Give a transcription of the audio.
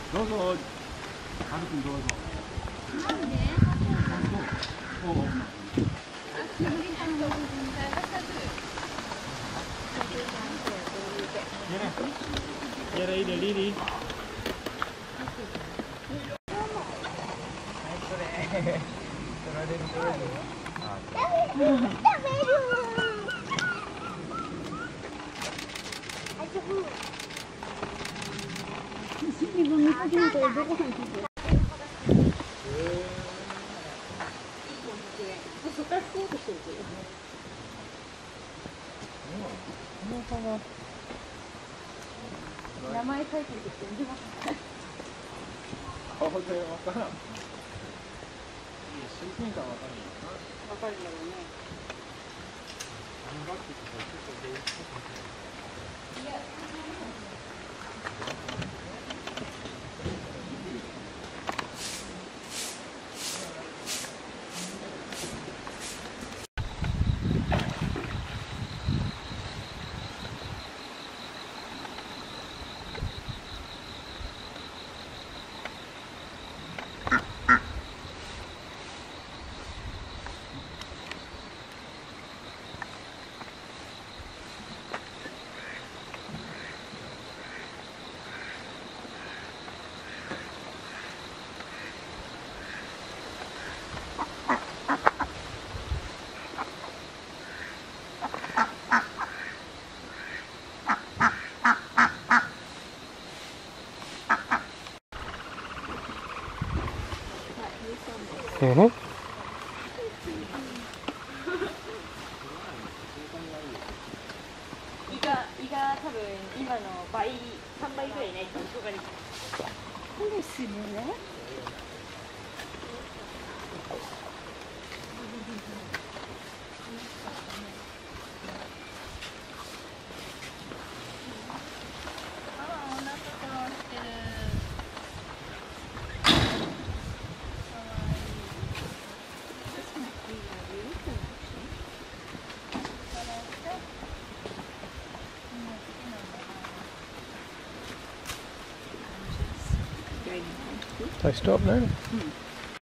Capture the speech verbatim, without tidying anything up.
どうぞ。はるくんどうぞ。なんで？おお。Get it, get it, Lily. 名前書いてるとき見ますか？ 顔でわからん。親近感わかるよな。 わかるんだろうね。 うん、 胃が、胃が多分今の倍、さんばいぐらいないと消化できない。そうですよね。ああ、お腹壊してる。 They stop now? Hmm.